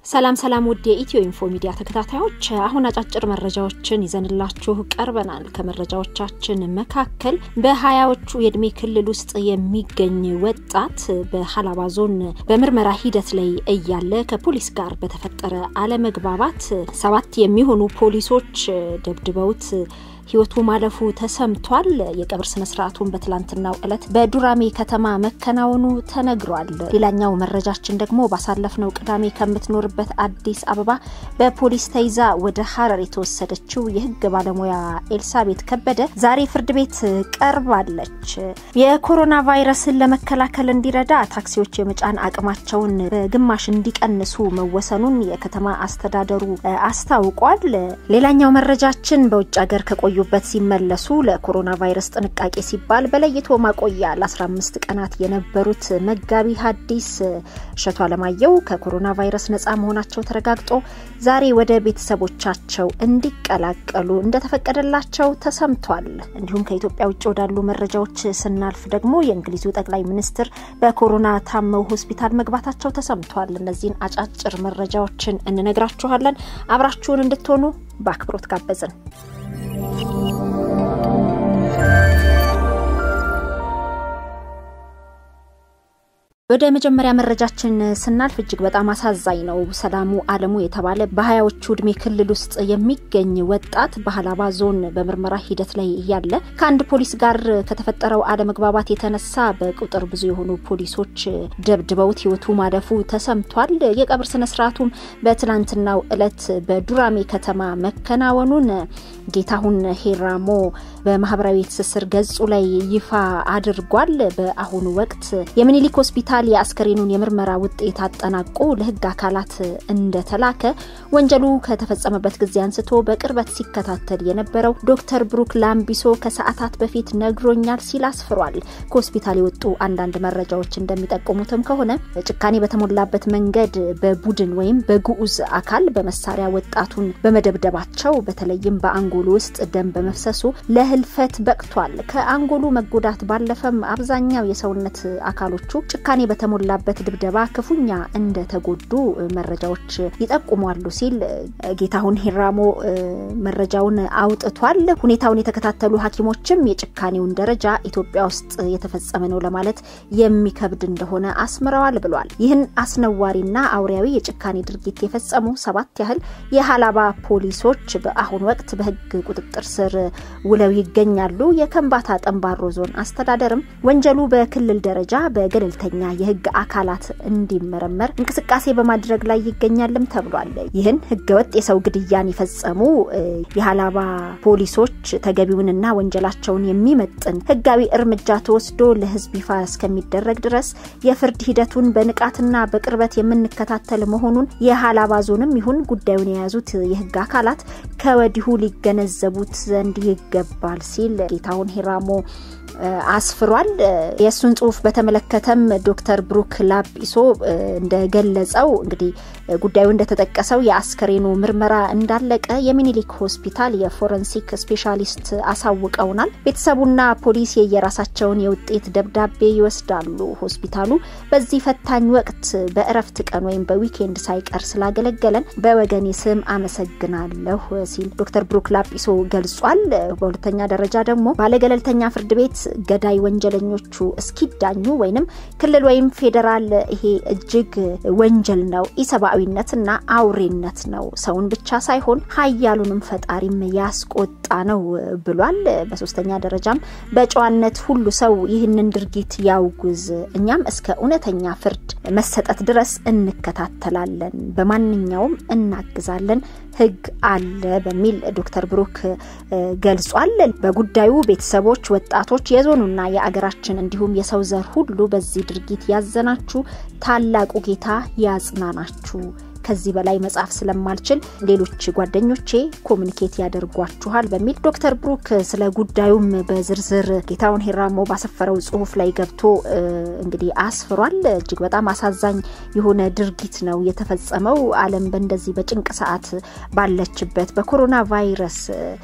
ሰላም ውድ የኢትዮ ኢንፎ ሚዲያ ተከታታዮች አሁን አጫጭር መረጃዎችን ይዘንላችሁ ቀርበናል። ከመረጃዎቻችን መካከል በ20ዎቹ የእድሜ ክልል ውስጥ የሚገኝ ወጣት በሐላባ ዞን በምርመራ ሂደት ላይ እያለ ከፖሊስ ጋር በተፈጠረ አለመግባባት 7 የሚሆኑ ፖሊሶች ደብድበውት ህይወቱ ማለፉ ተሰምቷል። የቀብር ስነ ስርዓቱን በትላንትናው ዕለት በዱራሜ ከተማ መከናወኑ ተነግሯል። ሌላኛው መረጃችን ደግሞ ባሳለፍነው ቅዳሜ ከምትኖርበት አዲስ አበባ በፖሊስ ተይዛ ወደ ሐረር የተወሰደችው የህግ ባለሙያ ኤልሳቤት ከበደ ዛሬ ፍርድ ቤት ቀርባለች። የኮሮና ቫይረስን ለመከላከል እንዲረዳ ታክሲዎች የመጫን አቅማቸውን በግማሽ እንዲቀንሱ መወሰኑን የከተማ አስተዳደሩ አስታውቋል። ሌላኛው መረጃችን በውጭ ሀገር ከቆዩበት ሲመለሱ ለኮሮና ቫይረስ ጥንቃቄ ሲባል በለይቶ ማቆያ ለ15 ቀናት የነበሩት መጋቢ ሐዲስ እሸቱ አለማየሁ ከኮሮና ቫይረስ ነፃ መሆናቸው ተረጋግጦ ዛሬ ወደ ቤተሰቦቻቸው እንዲቀላቀሉ እንደተፈቀደላቸው ተሰምቷል። እንዲሁም ከኢትዮጵያ ውጭ ወዳሉ መረጃዎች ስናልፍ ደግሞ የእንግሊዙ ጠቅላይ ሚኒስትር በኮሮና ታመው ሆስፒታል መግባታቸው ተሰምቷል። እነዚህን አጫጭር መረጃዎችን እንነግራችኋለን። አብራችሁን እንድትሆኑ በአክብሮት ጋበዝን። ወደ መጀመሪያ መረጃችን ስናልፍ እጅግ በጣም አሳዛኝ ነው። ሰላሙ አለሙ የተባለ በ20ዎቹ እድሜ ክልል ውስጥ የሚገኝ ወጣት በሐላባ ዞን በምርመራ ሂደት ላይ ያለ ከአንድ ፖሊስ ጋር ከተፈጠረው አለመግባባት የተነሳ በቁጥር ብዙ የሆኑ ፖሊሶች ደብድበውት ህይወቱ ማለፉ ተሰምቷል። የቀብር ስነ ስርዓቱም በትላንትናው ዕለት በዱራሜ ከተማ መከናወኑን ጌታሁን ሄራሞ በማህበራዊ ትስስር ገጹ ላይ ይፋ አድርጓል። በአሁኑ ወቅት የሚኒሊክ ሆስፒታል የአስከሬኑን የምርመራ ውጤት አጠናቆ ለህግ አካላት እንደተላከ ወንጀሉ ከተፈጸመበት ጊዜ አንስቶ በቅርበት ሲከታተል የነበረው ዶክተር ብሩክ ላምቢሶ ከሰዓታት በፊት ነግሮኛል ሲል አስፍሯል። ከሆስፒታል የወጡ አንዳንድ መረጃዎች እንደሚጠቁሙትም ከሆነ ጭካኔ በተሞላበት መንገድ በቡድን ወይም በግዑዝ አካል በመሳሪያ ወጣቱን በመደብደባቸው በተለይም በአንጎሉ ውስጥ ደም በመፍሰሱ ለህልፈት በቅቷል። ከአንጎሉ መጎዳት ባለፈም አብዛኛው የሰውነት አካሎቹ ጭካኔ በተሞላበት ድብደባ ክፉኛ እንደተጎዱ መረጃዎች ይጠቁማሉ ሲል ጌታሁን ሄራሞ መረጃውን አውጥቷል። ሁኔታውን የተከታተሉ ሐኪሞችም የጭካኔውን ደረጃ ኢትዮጵያ ውስጥ የተፈጸመ ነው ለማለት የሚከብድ እንደሆነ አስምረዋል ብሏል። ይህን አስነዋሪና አውሪያዊ የጭካኔ ድርጊት የፈጸሙ 7 ያህል የሐላባ ፖሊሶች በአሁን ወቅት በህግ ቁጥጥር ስር ውለው ይገኛሉ። የከምባታ ጠምባሮ ዞን አስተዳደርም ወንጀሉ በክልል ደረጃ በገለልተኛ የህግ አካላት እንዲመረመር እንቅስቃሴ በማድረግ ላይ ይገኛልም ተብሏል። ይህን ህገወጥ የሰው ግድያን የፈጸሙ የሐላባ ፖሊሶች ተገቢውንና ወንጀላቸውን የሚመጥን ህጋዊ እርምጃ ተወስዶ ለህዝብ ይፋ እስከሚደረግ ድረስ የፍርድ ሂደቱን በንቃትና በቅርበት የምንከታተል መሆኑን የሐላባ ዞንም ይሁን ጉዳዩን የያዙት የህግ አካላት ከወዲሁ ሊገነዘቡት ዘንድ ይገባል ሲል ጌታሁን ሄራሞ አስፍሯል። የሱን ጽሁፍ በተመለከተም ዶክተር ብሩክ ላምቢሶ እንደገለጸው እንግዲህ ጉዳዩ እንደተጠቀሰው የአስከሬኑ ምርመራ እንዳለቀ የሚኒሊክ ሆስፒታል የፎረንሲክ ስፔሻሊስት አሳውቀውናል። ቤተሰቡና ፖሊስ የየራሳቸውን የውጤት ደብዳቤ ይወስዳሉ። ሆስፒታሉ በዚህ ፈታኝ ወቅት በእረፍት ቀን ወይም በዊኬንድ ሳይቀር ስላገለገለን በወገኔ ስም አመሰግናለሁ ሲል ዶክተር ብሩክ ላምቢሶ ገልጿል። በሁለተኛ ደረጃ ደግሞ ባለገለልተኛ ፍርድ ቤት ገዳይ ወንጀለኞቹ እስኪዳኙ ወይንም ክልል ወይም ፌደራል ይሄ እጅግ ወንጀል ነው፣ ኢሰባዊነትና አውሬነት ነው፣ ሰውን ብቻ ሳይሆን ኃያሉንም ፈጣሪም ያስቆጣ ነው ብሏል። በሶስተኛ ደረጃም በጨዋነት ሁሉ ሰው ይህንን ድርጊት ያውግዝ፣ እኛም እስከ እውነተኛ ፍርድ መሰጠት ድረስ እንከታተላለን፣ በማንኛውም እናግዛለን፣ ህግ አለ በሚል ዶክተር ብሩክ ገልጿል። በጉዳዩ ቤተሰቦች፣ ወጣቶች፣ የዞኑና የአገራችን እንዲሁም የሰው ዘር ሁሉ በዚህ ድርጊት ያዘናችሁ ታላቁ ጌታ ያጽናናችሁ። ከዚህ በላይ መጻፍ ስለማልችል ሌሎች ጓደኞቼ ኮሙኒኬት ያደርጓችኋል በሚል ዶክተር ብሩክ ስለ ጉዳዩም በዝርዝር ጌታሁን ሄራሞ ባሰፈረው ጽሁፍ ላይ ገብቶ እንግዲህ አስፍሯል። እጅግ በጣም አሳዛኝ የሆነ ድርጊት ነው የተፈጸመው። ዓለም በእንደዚህ በጭንቅ ሰዓት ባለችበት በኮሮና ቫይረስ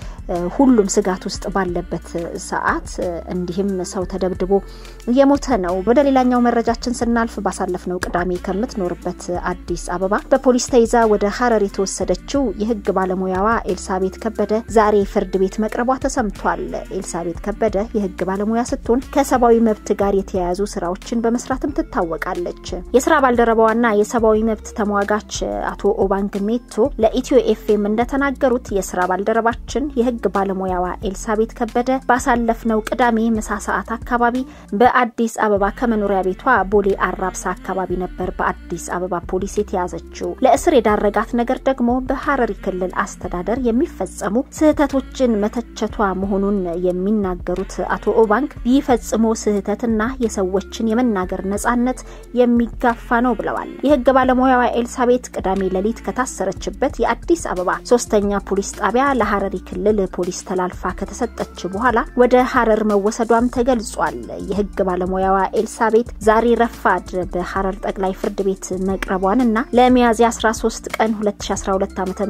ሁሉም ስጋት ውስጥ ባለበት ሰዓት እንዲህም ሰው ተደብድቦ የሞተ ነው። ወደ ሌላኛው መረጃችን ስናልፍ ባሳለፍነው ቅዳሜ ከምትኖርበት አዲስ አበባ በፖሊስ ተይዛ ወደ ሐረር የተወሰደችው የህግ ባለሙያዋ ኤልሳቤት ከበደ ዛሬ ፍርድ ቤት መቅረቧ ተሰምቷል። ኤልሳቤት ከበደ የህግ ባለሙያ ስትሆን ከሰባዊ መብት ጋር የተያያዙ ስራዎችን በመስራትም ትታወቃለች። የስራ ባልደረባዋና የሰባዊ መብት ተሟጋች አቶ ኦባንግ ሜቶ ለኢትዮ ኤፍኤም እንደተናገሩት የስራ ባልደረባችን የህግ ባለሙያዋ ኤልሳቤት ከበደ ባሳለፍነው ቅዳሜ ምሳ ሰዓት አካባቢ በአዲስ አበባ ከመኖሪያ ቤቷ ቦሌ አራብሳ አካባቢ ነበር በአዲስ አበባ ፖሊስ የተያዘችው። ለእስር የዳረጋት ነገር ደግሞ በሐረሪ ክልል አስተዳደር የሚፈጸሙ ስህተቶችን መተቸቷ መሆኑን የሚናገሩት አቶ ኦባንግ ቢፈጽሙ ስህተትና የሰዎችን የመናገር ነጻነት የሚጋፋ ነው ብለዋል። የህግ ባለሙያዋ ኤልሳቤት ቅዳሜ ሌሊት ከታሰረችበት የአዲስ አበባ 3ኛ ፖሊስ ጣቢያ ለሐረሪ ክልል ፖሊስ ተላልፋ ከተሰጠች በኋላ ወደ ሐረር መወሰዷም ተገልጿል። የህግ ባለሙያዋ ኤልሳቤት ዛሬ ረፋድ በሐረር ጠቅላይ ፍርድ ቤት መቅረቧንና ለሚያዝያ 13 ቀን 2012 ዓ.ም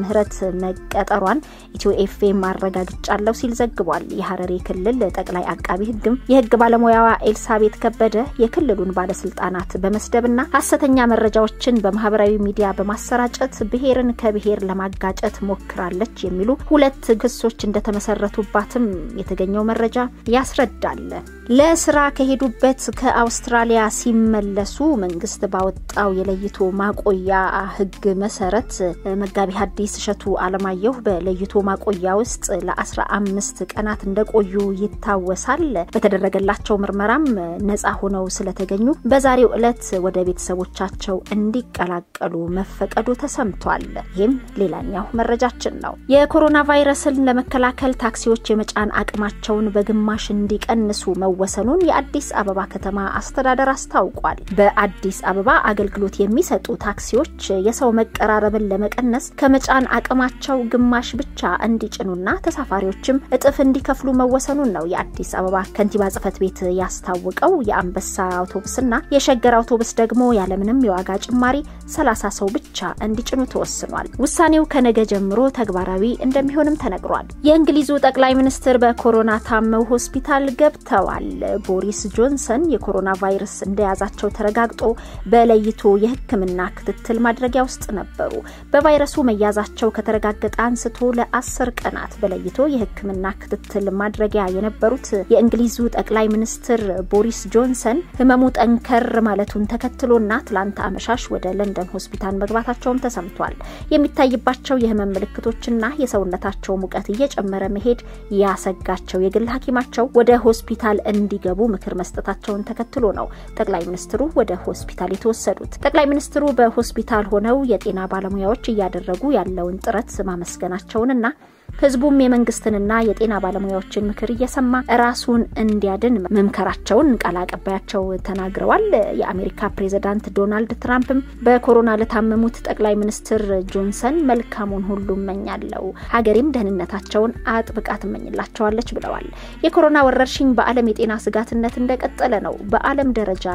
መቀጠሯን ኢትዮ ኤፍኤም ማረጋግጫለሁ ሲል ዘግቧል። የሐረሪ ክልል ጠቅላይ አቃቢ ህግም የህግ ባለሙያዋ ኤልሳቤት ከበደ የክልሉን ባለስልጣናት በመስደብና ሐሰተኛ መረጃዎችን በማህበራዊ ሚዲያ በማሰራጨት ብሔርን ከብሔር ለማጋጨት ሞክራለች የሚሉ 2 ክሶች እንደተመሰረቱባትም የተገኘው መረጃ ያስረዳል። ለስራ ከሄዱበት ከአውስትራሊያ ሲመለሱ መንግስት ባወጣው የለይቶ ማቆያ ህግ መሰረት መጋቢ ሐዲስ እሸቱ አለማየሁ በለይቶ ማቆያ ውስጥ ለ15 ቀናት እንደቆዩ ይታወሳል። በተደረገላቸው ምርመራም ነፃ ሆነው ስለተገኙ በዛሬው ዕለት ወደ ቤተሰቦቻቸው እንዲቀላቀሉ መፈቀዱ ተሰምቷል። ይህም ሌላኛው መረጃችን ነው። የኮሮና ቫይረስን ለመከላከል ታክሲዎች የመጫን አቅማቸውን በግማሽ እንዲቀንሱ መወሰኑን የአዲስ አበባ ከተማ አስተዳደር አስታውቋል። በአዲስ አበባ አገልግሎት የሚሰጡ ታክሲዎች የሰው መቀራረብን ለመቀነስ ከመጫን አቅማቸው ግማሽ ብቻ እንዲጭኑና ተሳፋሪዎችም እጥፍ እንዲከፍሉ መወሰኑን ነው የአዲስ አበባ ከንቲባ ጽፈት ቤት ያስታወቀው። የአንበሳ አውቶቡስና የሸገር አውቶቡስ ደግሞ ያለምንም የዋጋ ጭማሪ 30 ሰው ብቻ እንዲጭኑ ተወስኗል። ውሳኔው ከነገ ጀምሮ ተግባራዊ እንደሚሆንም ተነግሯል። የእንግሊዙ ጠቅላይ ሚኒስትር በኮሮና ታመው ሆስፒታል ገብተዋል። ቦሪስ ጆንሰን የኮሮና ቫይረስ እንደያዛቸው ተረጋግጦ በለይቶ የህክምና ክትትል ማድረጊያ ውስጥ ነበሩ። በቫይረሱ መያዛቸው ከተረጋገጠ አንስቶ ለ10 ቀናት በለይቶ የህክምና ክትትል ማድረጊያ የነበሩት የእንግሊዙ ጠቅላይ ሚኒስትር ቦሪስ ጆንሰን ህመሙ ጠንከር ማለቱን ተከትሎና ትላንት አመሻሽ ወደ ለንደን ሆስፒታል መግባታቸውም ተሰምቷል። የሚታይባቸው የህመም ምልክቶችና የሰውነታቸው ሙቀት እየጨመረ መሄድ ያሰጋቸው የግል ሐኪማቸው ወደ ሆስፒታል እንዲገቡ ምክር መስጠታቸውን ተከትሎ ነው ጠቅላይ ሚኒስትሩ ወደ ሆስፒታል የተወሰዱት። ጠቅላይ ሚኒስትሩ በሆስፒታል ሆነው የጤና ባለሙያዎች እያደረጉ ያለውን ጥረት ማመስገናቸውንና ህዝቡም የመንግስትንና የጤና ባለሙያዎችን ምክር እየሰማ ራሱን እንዲያድን መምከራቸውን ቃል አቀባያቸው ተናግረዋል። የአሜሪካ ፕሬዝዳንት ዶናልድ ትራምፕም በኮሮና ለታመሙት ጠቅላይ ሚኒስትር ጆንሰን መልካሙን ሁሉ እመኛለሁ፣ ሀገሬም ደህንነታቸውን አጥብቃ ትመኝላቸዋለች ብለዋል። የኮሮና ወረርሽኝ በዓለም የጤና ስጋትነት እንደቀጠለ ነው። በዓለም ደረጃ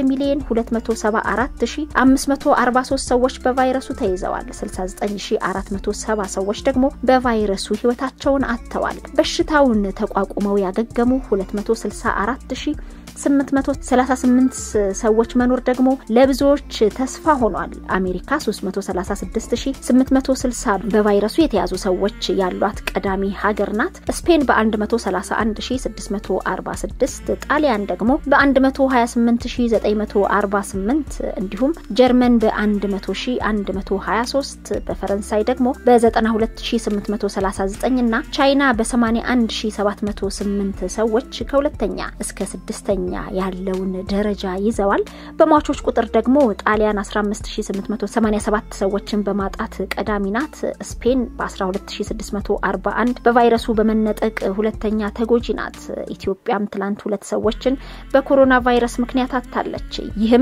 1,274,543 ሰዎች በቫይረሱ ተይዘዋል። 69470 ሰዎች ደግሞ በቫይረሱ ህይወታቸውን አጥተዋል። በሽታውን ተቋቁመው ያገገሙ 264,838 ሰዎች መኖር ደግሞ ለብዙዎች ተስፋ ሆኗል። አሜሪካ 336,860 በቫይረሱ የተያዙ ሰዎች ያሏት ቀዳሚ ሀገር ናት። ስፔን በ131,646፣ ጣሊያን ደግሞ በ128,948 እንዲሁም ጀርመን በ100,123፣ በፈረንሳይ ደግሞ በ92,839 እና ቻይና በ81,708 ሰዎች ከሁለተኛ እስከ 6ኛ ያለውን ደረጃ ይዘዋል። በሟቾች ቁጥር ደግሞ ጣሊያን 15,887 ሰዎችን በማጣት ቀዳሚ ናት። ስፔን በ12,641 በቫይረሱ በመነጠቅ ሁለተኛ ተጎጂ ናት። ኢትዮጵያም ትላንት 2 ሰዎችን በኮሮና ቫይረስ ምክንያት አጣለች። ይህም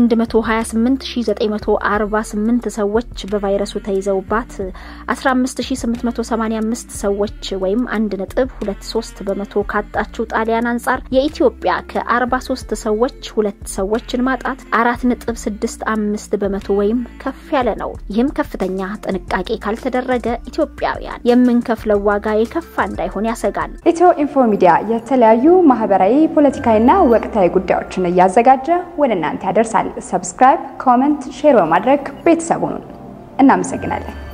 120,948 ሰዎች በቫይረሱ ተይዘውባት 15,885 ሰዎች ወይም 1.23% ካጣችው ጣሊያን አንፃር የኢትዮጵያ ከ43 ሰዎች 2 ሰዎችን ማጣት 4.65% ወይም ከፍ ያለ ነው። ይህም ከፍተኛ ጥንቃቄ ካልተደረገ ኢትዮጵያውያን የምንከፍለው ዋጋ የከፋ እንዳይሆን ያሰጋል። ኢትዮ ኢንፎ ሚዲያ የተለያዩ ማህበራዊ፣ ፖለቲካዊና ወቅታዊ ጉዳዮችን እያዘጋጀ ወደ እናንተ ያደርሳል። ሰብስክራይብ፣ ኮሜንት፣ ሼር በማድረግ ቤተሰብ ሁኑ። እናመሰግናለን።